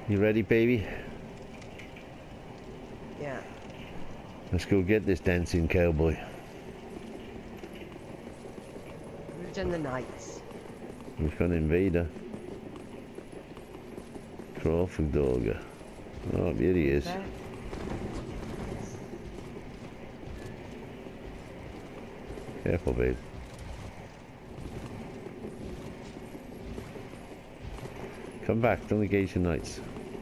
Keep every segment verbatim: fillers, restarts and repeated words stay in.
You ready, baby? Yeah. Let's go get this dancing cowboy. Who's in the Knights? We've got an invader. Crawford Dogger. Oh, here he is. Okay. Careful, babe. Come back, don't engage the Knights.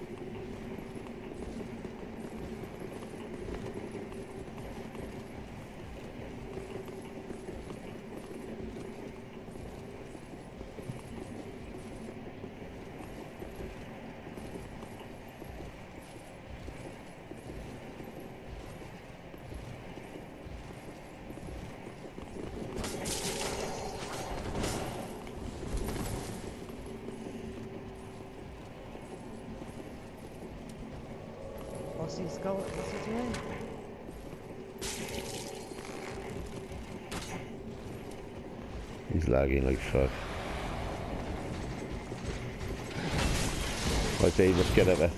What's he going? What's he doing? He's lagging like fuck. Right, babe, let's get at it.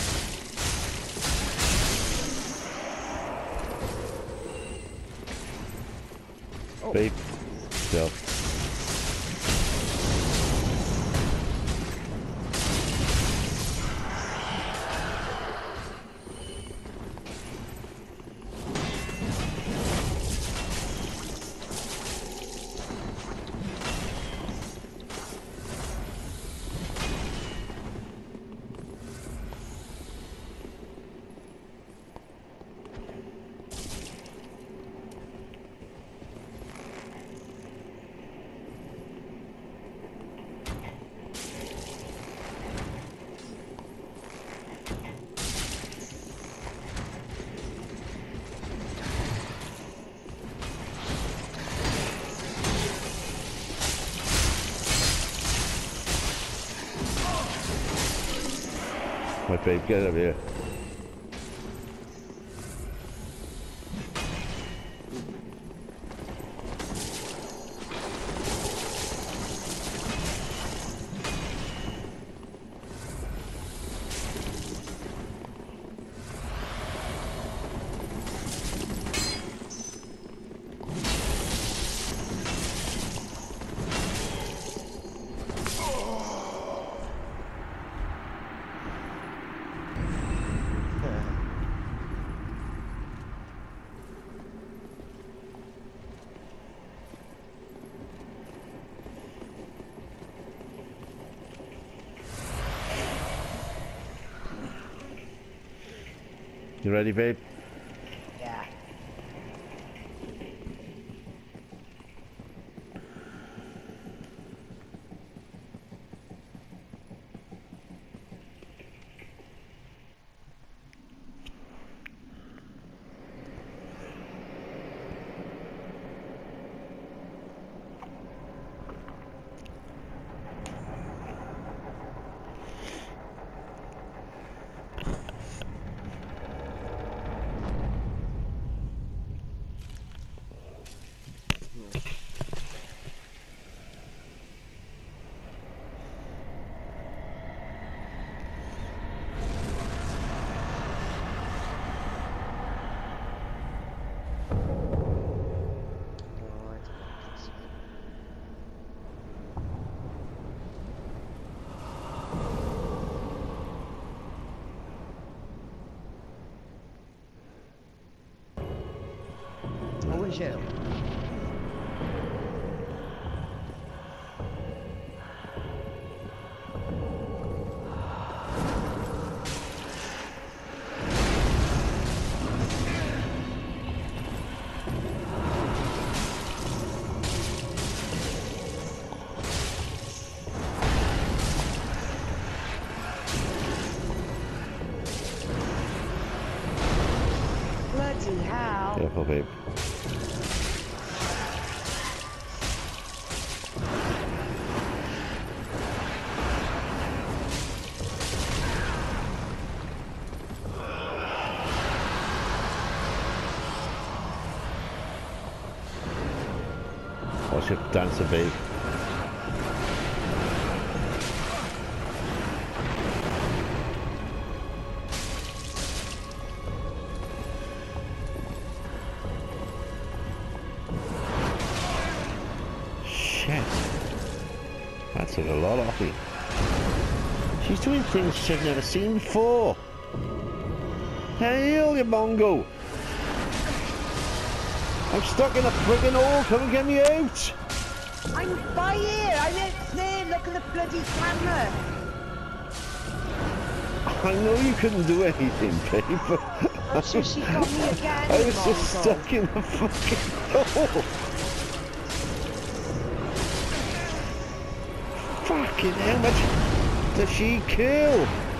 Oh. Babe, still. Right, babe, get over here. You ready, babe? Yeah. Who is you? Bloody hell. Careful, babe. Watch your dancer, babe. Shit. That took a lot off me. She's doing things she's never seen before. Hell, you mongo. I'm stuck in a friggin' hole. Come and get me out. I'm by here. I'm out there. Look at the bloody camera. I know you couldn't do anything, babe, but I'm sure she got me again. I was just Mongo. stuck in the fucking hole. Fucking hell, much does she kill?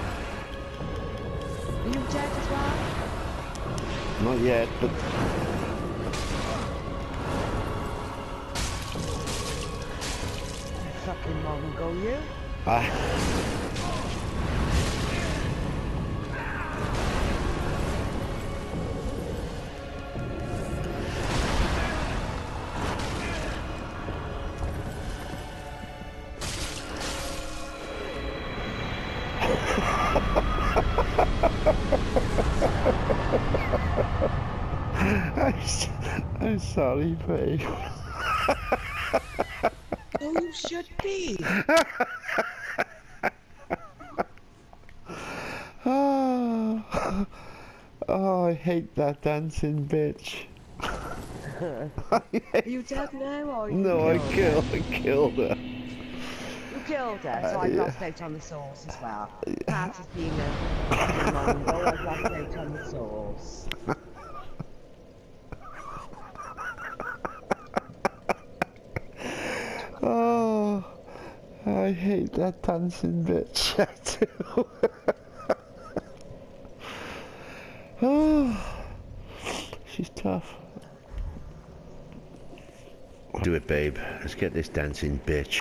Are you dead as well? Not yet, but Fucking Mongo, you. I. I'm sorry, babe. Oh, you should be. Oh, oh, I hate that dancing bitch. Are you dead now, or you No, I killed killed, I killed her. her? You killed her, so Uh, I've yeah. lost out on the souls as well. Part as being a fucking Mongo, I've lost out on the souls. Oh, I hate that dancing bitch. I do. Oh, she's tough. Do it, babe. Let's get this dancing bitch.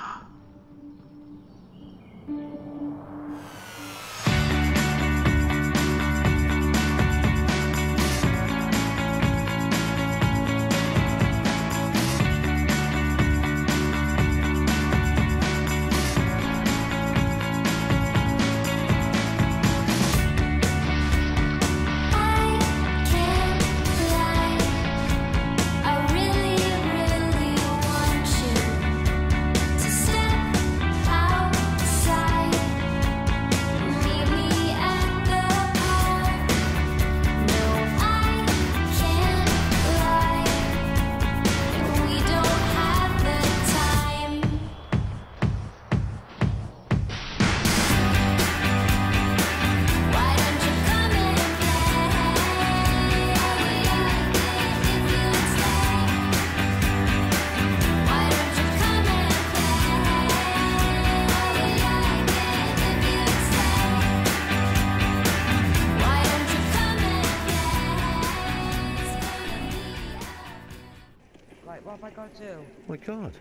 Right, what have I got to do? Oh my God.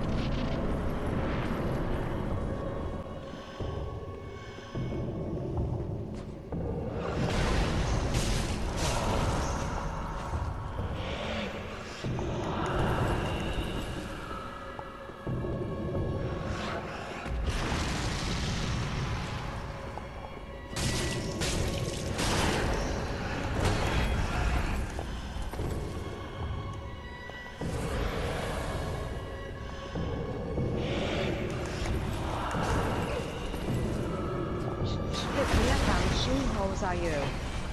Split me up, aren't you? Or was I you?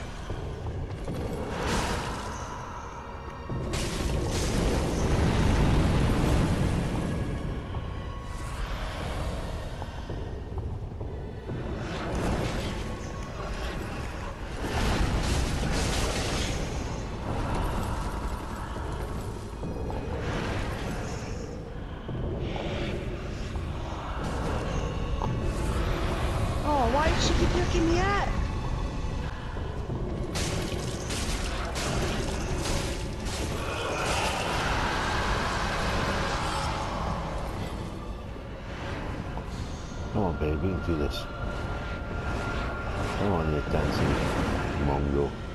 Oh, why did she keep looking me up? Come on, babe, we can do this. Come on, you dancing mongo.